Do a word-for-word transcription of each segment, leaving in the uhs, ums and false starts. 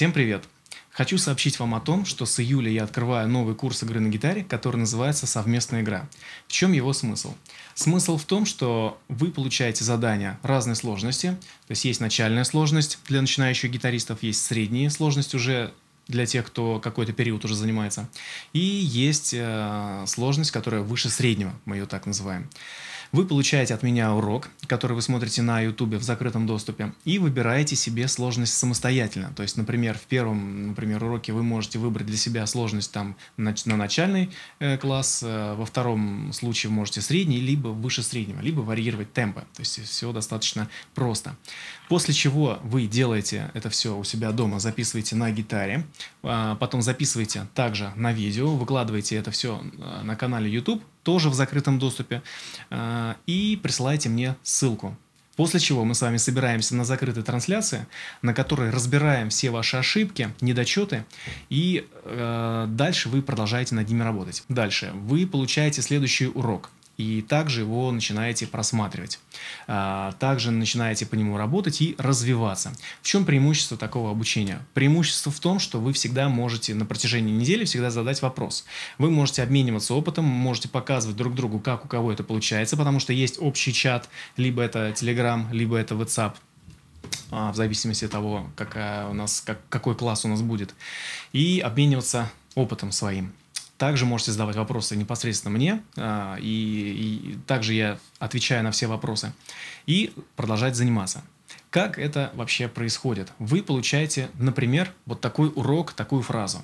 Всем привет! Хочу сообщить вам о том, что с июля я открываю новый курс игры на гитаре, который называется «Совместная игра». В чем его смысл? Смысл в том, что вы получаете задания разной сложности, то есть есть начальная сложность для начинающих гитаристов, есть средняя сложность уже для тех, кто какой-то период уже занимается, и есть э, сложность, которая выше среднего, мы ее так называем. Вы получаете от меня урок, который вы смотрите на YouTube в закрытом доступе, и выбираете себе сложность самостоятельно. То есть, например, в первом, например, уроке вы можете выбрать для себя сложность там, на, на начальный э, класс, э, во втором случае можете средний, либо выше среднего, либо варьировать темпы. То есть все достаточно просто. После чего вы делаете это все у себя дома, записываете на гитаре, э, потом записываете также на видео, выкладываете это все на канале YouTube, тоже в закрытом доступе, и присылайте мне ссылку. После чего мы с вами собираемся на закрытой трансляции, на которой разбираем все ваши ошибки, недочеты, и э, дальше вы продолжаете над ними работать. Дальше вы получаете следующий урок, и также его начинаете просматривать. А, также начинаете по нему работать и развиваться. В чем преимущество такого обучения? Преимущество в том, что вы всегда можете на протяжении недели всегда задать вопрос. Вы можете обмениваться опытом, можете показывать друг другу, как у кого это получается, потому что есть общий чат, либо это Telegram, либо это WhatsApp, в зависимости от того, какая у нас, как, какой класс у нас будет, и обмениваться опытом своим. Также можете задавать вопросы непосредственно мне, и, и также я отвечаю на все вопросы, и продолжать заниматься. Как это вообще происходит? Вы получаете, например, вот такой урок, такую фразу.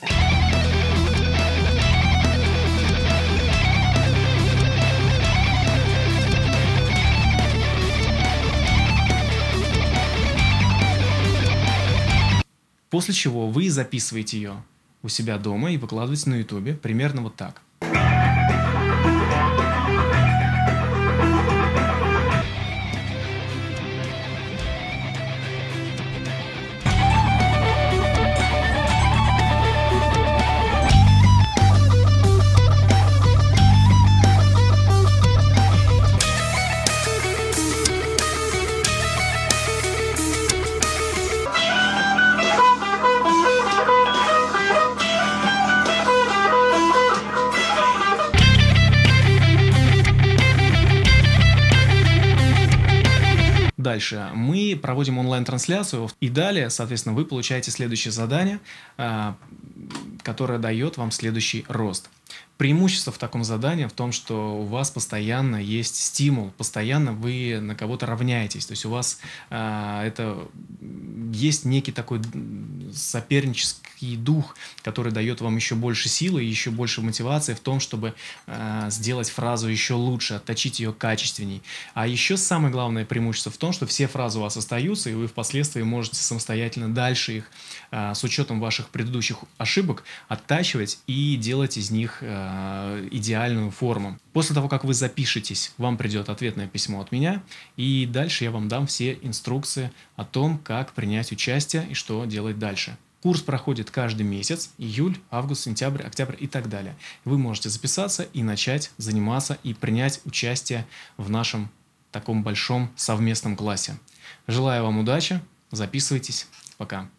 После чего вы записываете ее у себя дома и выкладываете на YouTube примерно вот так. Дальше мы проводим онлайн-трансляцию, и далее, соответственно, вы получаете следующее задание, которое дает вам следующий рост. Преимущество в таком задании в том, что у вас постоянно есть стимул, постоянно вы на кого-то равняетесь. То есть у вас а, это есть некий такой сопернический дух, который дает вам еще больше силы и еще больше мотивации в том, чтобы а, сделать фразу еще лучше, отточить ее качественней. А еще самое главное преимущество в том, что все фразы у вас остаются, и вы впоследствии можете самостоятельно дальше их а, с учетом ваших предыдущих ошибок оттачивать и делать из них а, идеальную форму. После того, как вы запишетесь, вам придет ответное письмо от меня, и дальше я вам дам все инструкции о том, как принять участие и что делать дальше. Курс проходит каждый месяц, июль, август, сентябрь, октябрь и так далее. Вы можете записаться и начать заниматься и принять участие в нашем таком большом совместном классе. Желаю вам удачи, записывайтесь, пока.